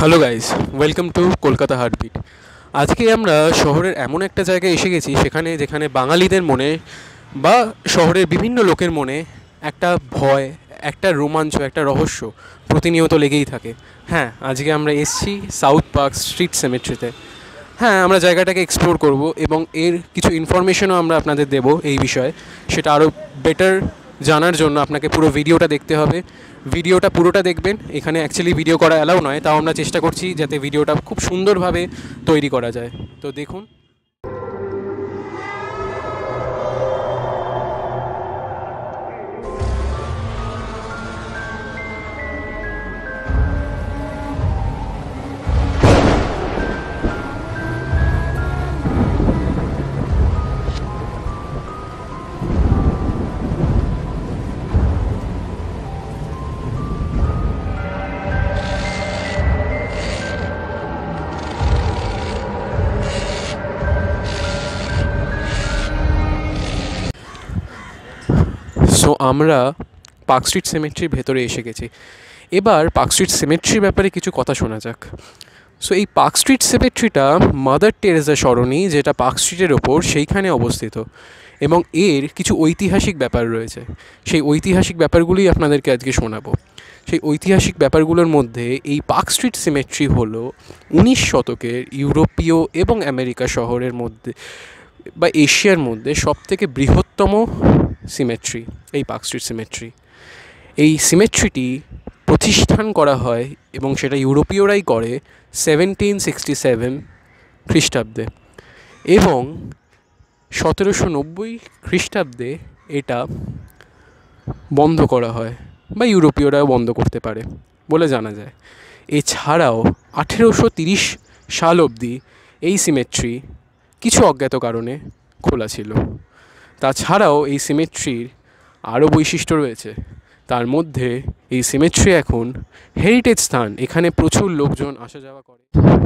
Hello guys, welcome to Kolkata heartbeat. আজকে আমরা শহরের এমন একটা জায়গায় এসে গেছি যেখানে বাঙালিদের মনে বা শহরের বিভিন্ন লোকের মনে একটা ভয়, একটা রোমাঞ্চ, একটা রহস্য প্রতিনিয়ত লেগেই থাকে। হ্যাঁ, আজকে আমরা এসেছি সাউথ পার্ক স্ট্রিট সেমেট্রিতে। হ্যাঁ, আমরা জায়গাটাকে এক্সপ্লোর করব এবং এর কিছু ইনফরমেশনও আমরা আপনাদের দেব এই বিষয়ে। সেটা আরও বেটার জানার জন্য আপনাকে পুরো ভিডিওটা দেখতে হবে। ভিডিওটা পুরোটা দেখবেন। এখানে অ্যাকচুয়ালি ভিডিও করা অ্যালাউ নয়, তাও আমরা চেষ্টা করছি যাতে ভিডিওটা খুব সুন্দরভাবে তৈরি করা যায়। তো দেখুন। সো আমরা পার্ক স্ট্রিট সেমেট্রির ভেতরে এসে গেছি। এবার পার্ক স্ট্রিট সেমেট্রির ব্যাপারে কিছু কথা শোনা যাক। সো এই পার্ক স্ট্রিট সেমেট্রিটা মাদার টেরেসা সরণি, যেটা পার্ক স্ট্রিটের ওপর, সেইখানে অবস্থিত এবং এর কিছু ঐতিহাসিক ব্যাপার রয়েছে। সেই ঐতিহাসিক ব্যাপারগুলোই আপনাদেরকে আজকে শোনাবো। সেই ঐতিহাসিক ব্যাপারগুলোর মধ্যে এই পার্ক স্ট্রিট সিমেট্রি হলো 19 শতকের ইউরোপীয় এবং আমেরিকা শহরের মধ্যে বা এশিয়ার মধ্যে সবথেকে বৃহত্তম সিমেট্রি এই পার্ক স্ট্রিট সিমেট্রি। এই সিমেট্রিটি প্রতিষ্ঠান করা হয় এবং সেটা ইউরোপীয়রাই করে 1767 খ্রিস্টাব্দে এবং 1790 খ্রিস্টাব্দে এটা বন্ধ করা হয় বা ইউরোপীয়রাও বন্ধ করতে পারে বলে জানা যায়। এছাড়াও 1830 সাল অবধি এই সিমেট্রি কিছু অজ্ঞাত কারণে খোলা ছিল। তাছাড়াও এই সিমেট্রির আরও বৈশিষ্ট্য রয়েছে। তার মধ্যে এই সিমেট্রি এখন হেরিটেজ স্থান, এখানে প্রচুর লোকজন আসা যাওয়া করে।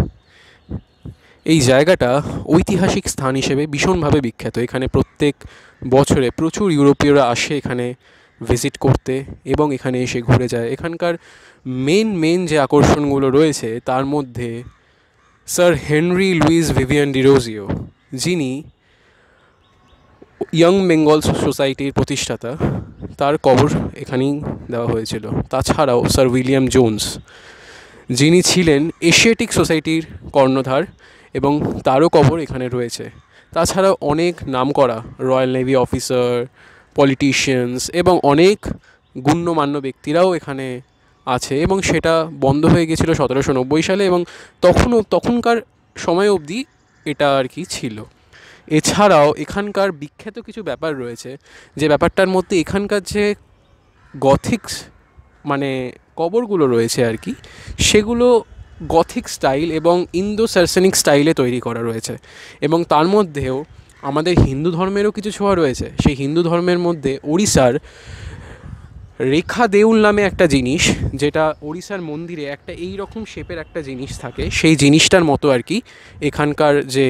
এই জায়গাটা ঐতিহাসিক স্থান হিসেবে ভীষণভাবে বিখ্যাত। এখানে প্রত্যেক বছরে প্রচুর ইউরোপীয়রা আসে এখানে ভিজিট করতে এবং এখানে এসে ঘুরে যায়। এখানকার মেন যে আকর্ষণগুলো রয়েছে তার মধ্যে sir Henry Louis Vivian Derozio, যিনি ইয়ং বেঙ্গল সোসাইটির প্রতিষ্ঠাতা, তার কবর এখানেই দেওয়া হয়েছিল। তাছাড়াও স্যার উইলিয়াম জোন্স, যিনি ছিলেন এশিয়াটিক সোসাইটির কর্ণধার এবং তারও কবর এখানে রয়েছে। তাছাড়াও অনেক নামকরা রয়্যাল নেভি অফিসার, পলিটিশিয়ানস এবং অনেক গণ্যমান্য ব্যক্তিরাও এখানে আছে এবং সেটা বন্ধ হয়ে গেছিলো 1790 সালে এবং তখনকার সময় অবধি এটা আর কি ছিল। এছাড়াও এখানকার বিখ্যাত কিছু ব্যাপার রয়েছে, যে ব্যাপারটার মধ্যে এখানকার যে গথিক্স মানে কবরগুলো রয়েছে আর কি, সেগুলো গথিক স্টাইল এবং ইন্দো সার্সেনিক স্টাইলে তৈরি করা রয়েছে এবং তার মধ্যেও আমাদের হিন্দু ধর্মেরও কিছু ছোঁয়া রয়েছে। সেই হিন্দু ধর্মের মধ্যে ওড়িশার রেখা দেউল নামে একটা জিনিস, যেটা ওড়িশার মন্দিরে একটা এই রকম শেপের একটা জিনিস থাকে, সেই জিনিসটার মতো আর কি এখানকার যে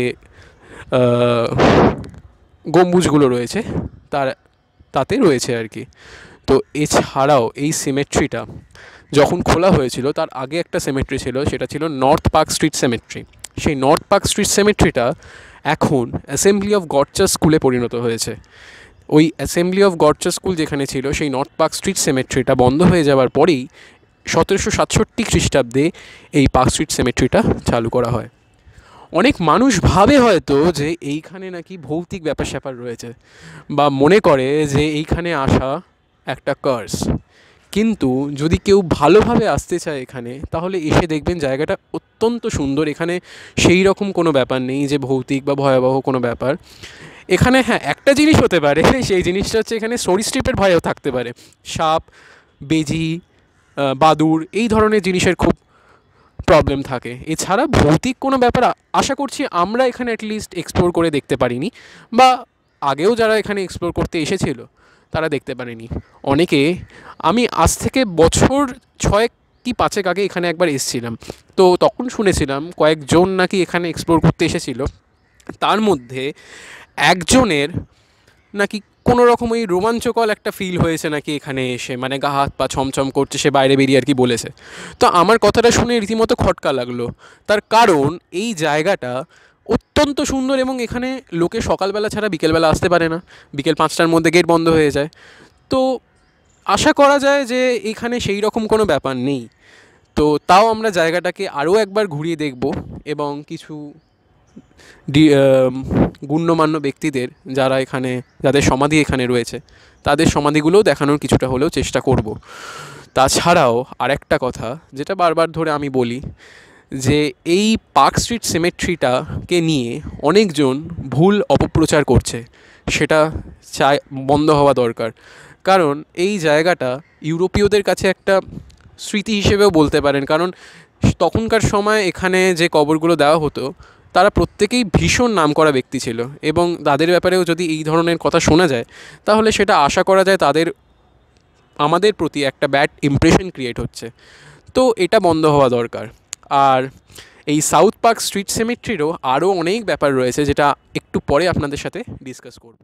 গম্বুজগুলো রয়েছে তাতে রয়েছে আর কি। তো এছাড়াও এই সিমেট্রিটা যখন খোলা হয়েছিল তার আগে একটা সিমেট্রি ছিল, সেটা ছিল নর্থ পার্ক স্ট্রিট সিমেট্রি। সেই নর্থ পার্ক স্ট্রিট সিমেট্রিটা এখন অ্যাসেম্বলি অফ গড চার্চ স্কুলে পরিণত হয়েছে। ওই assembly of God church school যেখানে ছিল, সেই নর্থ পার্ক স্ট্রিট সিমেট্রিটা বন্ধ হয়ে যাওয়ার পরেই 1767 খ্রিস্টাব্দে এই পার্ক স্ট্রিট সিমেট্রিটা চালু করা হয়। অনেক মানুষ ভাবে হয়তো যে এইখানে নাকি ভৌতিক ব্যাপার স্যাপার রয়েছে বা মনে করে যে এইখানে আসা একটা কার্স, কিন্তু যদি কেউ ভালোভাবে আসতে চায় এখানে, তাহলে এসে দেখবেন জায়গাটা অত্যন্ত সুন্দর। এখানে সেই রকম কোনো ব্যাপার নেই যে ভৌতিক বা ভয়াবহ কোনো ব্যাপার। এখানে হ্যাঁ একটা জিনিস হতে পারে, সেই জিনিসটা হচ্ছে এখানে সরীসৃপের ভয়ও থাকতে পারে। সাপ, বেজি, বাদুড় এই ধরনের জিনিসের খুব প্রবলেম থাকে। এছাড়া ভৌতিক কোনো ব্যাপার আশা করছি আমরা এখানে অ্যাটলিস্ট এক্সপ্লোর করে দেখতে পারিনি, বা আগেও যারা এখানে এক্সপ্লোর করতে এসেছিল তারা দেখতে পারেনি। অনেকে, আমি আজ থেকে বছর 6 কি 5 আগে এখানে একবার এসেছিলাম, তো তখন শুনেছিলাম কয়েকজন নাকি এখানে এক্সপ্লোর করতে এসেছিল, তার মধ্যে একজনের নাকি কোনো রকম ওই রোমাঞ্চকর একটা ফিল হয়েছে নাকি এখানে এসে, মানে গা হাত পা ছমছম করছে, সে বাইরে বেরিয়ে আর কি বলেছে। তো আমার কথাটা শুনে রীতিমতো খটকা লাগলো। তার কারণ এই জায়গাটা অত্যন্ত সুন্দর এবং এখানে লোকে সকালবেলা ছাড়া বিকেলবেলা আসতে পারে না, বিকেল 5টার মধ্যে গেট বন্ধ হয়ে যায়। তো আশা করা যায় যে এখানে সেই রকম কোনো ব্যাপার নেই। তো তাও আমরা জায়গাটাকে আরও একবার ঘুরিয়ে দেখব এবং কিছু গণ্যমান্য ব্যক্তিদের যারা এখানে, যাদের সমাধি এখানে রয়েছে, তাদের সমাধিগুলোও দেখানোর কিছুটা হলেও চেষ্টা করব। তাছাড়াও আরেকটা কথা যেটা বারবার ধরে আমি বলি, যে এই পার্ক স্ট্রিট সিমেট্রিটাকে নিয়ে অনেকজন ভুল অপপ্রচার করছে, সেটা চাই বন্ধ হওয়া দরকার। কারণ এই জায়গাটা ইউরোপীয়দের কাছে একটা স্মৃতি হিসেবেও বলতে পারেন, কারণ তখনকার সময় এখানে যে কবরগুলো দেওয়া হতো তারা প্রত্যেকেই ভীষণ নামকরা ব্যক্তি ছিল, এবং তাদের ব্যাপারেও যদি এই ধরনের কথা শোনা যায় তাহলে সেটা আশা করা যায় তাদের আমাদের প্রতি একটা ব্যাড ইমপ্রেশন ক্রিয়েট হচ্ছে। তো এটা বন্ধ হওয়া দরকার। আর এই সাউথ পার্ক স্ট্রিট সিমেট্রিরও আরও অনেক ব্যাপার রয়েছে যেটা একটু পরে আপনাদের সাথে ডিসকাস করব।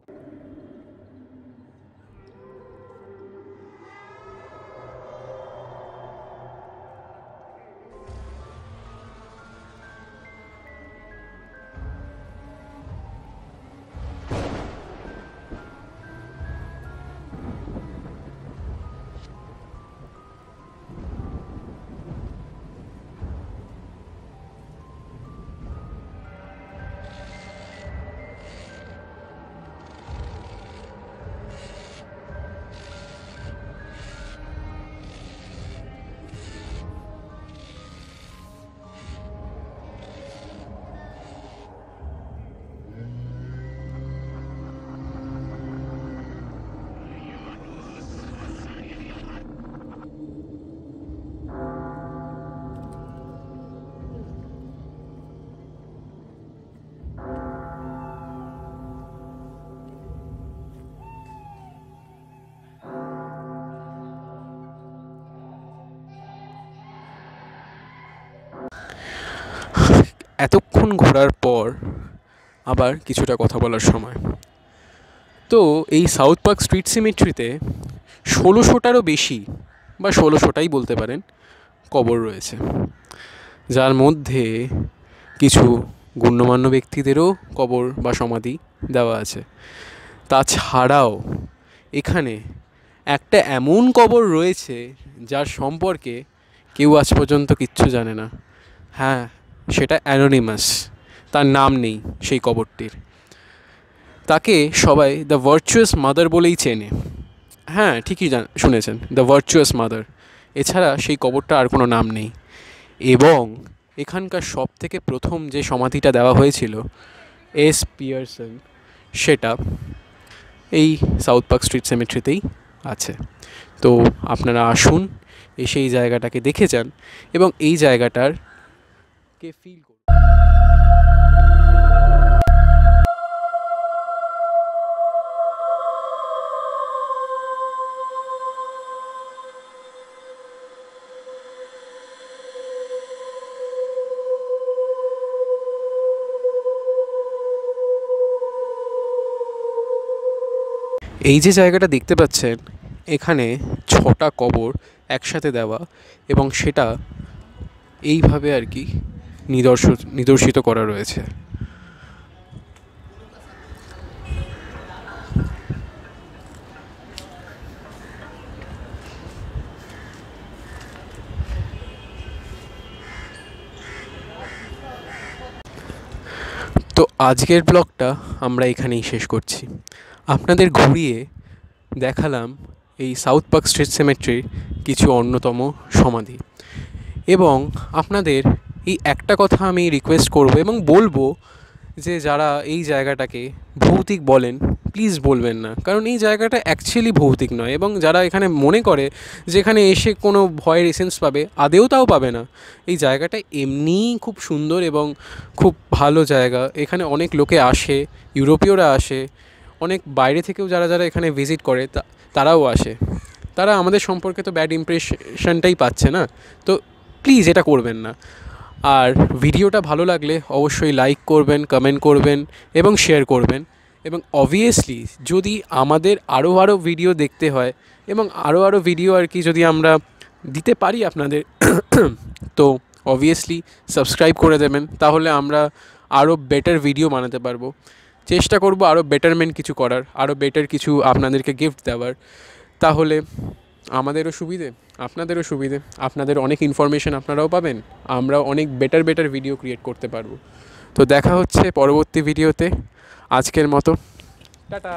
এতক্ষণ ঘোরার পর আবার কিছুটা কথা বলার সময়। তো এই সাউথ পার্ক স্ট্রিট সিমেট্রিতে 1600টারও বেশি, বা 1600টাই বলতে পারেন, কবর রয়েছে, যার মধ্যে কিছু গণ্যমান্য ব্যক্তিদেরও কবর বা সমাধি দেওয়া আছে। তাছাড়াও এখানে একটা এমন কবর রয়েছে যার সম্পর্কে কেউ আজ পর্যন্ত কিচ্ছু জানে না। হ্যাঁ, সেটা অ্যানোনিমাস, তার নাম নেই সেই কবরটির। তাকে সবাই দ্য ভার্চুয়াস মাদার বলেই চেনে। হ্যাঁ, ঠিকই শুনেছেন, দ্য ভার্চুয়াস মাদার। এছাড়া সেই কবরটা আর কোনো নাম নেই। এবং এখানকার সব থেকে প্রথম যে সমাধিটা দেওয়া হয়েছিল এস পিয়ারসন, সেটা এই সাউথ পার্ক স্ট্রিট সিমেট্রিতেই আছে। তো আপনারা আসুন, এসে এই জায়গাটাকে দেখে যান এবং এই জায়গাটারকে ফিল করুন। এই যে জায়গাটা দেখতে পাচ্ছেন, এখানে 6টা কবর একসাথে দেওয়া, এবং সেটা এইভাবে আর কি নিদর্শিত করা রয়েছে। তো আজকের ব্লগটা আমরা এখানেই শেষ করছি। আপনাদের ঘুরিয়ে দেখালাম এই সাউথ পার্ক স্ট্রিট সিমেট্রির কিছু অন্যতম সমাধি, এবং আপনাদের এই একটা কথা আমি রিকোয়েস্ট করব এবং বলবো যে যারা এই জায়গাটাকে ভৌতিক বলেন, প্লিজ বলবেন না, কারণ এই জায়গাটা অ্যাকচুয়ালি ভৌতিক নয়। এবং যারা এখানে মনে করে যে এখানে এসে কোনো ভয়ের এসেন্স পাবে, আদেও তাও পাবে না। এই জায়গাটা এমনিই খুব সুন্দর এবং খুব ভালো জায়গা। এখানে অনেক লোকে আসে, ইউরোপীয়রা আসে, অনেক বাইরে থেকেও যারা যারা এখানে ভিজিট করে তারাও আসে। তারা আমাদের সম্পর্কে তো ব্যাড ইমপ্রেশনটাই পাচ্ছে না। তো প্লিজ এটা করবেন না। আর ভিডিওটা ভালো লাগলে অবশ্যই লাইক করবেন, কমেন্ট করবেন এবং শেয়ার করবেন। এবং অবভিয়াসলি যদি আমাদের আরও ভিডিও দেখতে হয় এবং আরও ভিডিও আর কি যদি আমরা দিতে পারি আপনাদের তো অবভিয়াসলি সাবস্ক্রাইব করে দেবেন, তাহলে আমরা আরও বেটার ভিডিও বানাতে পারবো। চেষ্টা করব আরও বেটারমেন্ট কিছু করার, আরও বেটার কিছু আপনাদেরকে গিফট দেওয়ার। তাহলে আমাদেরও সুবিধে, আপনাদেরও সুবিধে, আপনাদের অনেক ইনফরমেশান আপনারাও পাবেন, আমরাও অনেক বেটার ভিডিও ক্রিয়েট করতে পারবো। তো দেখা হচ্ছে পরবর্তী ভিডিওতে। আজকের মতো টাটা।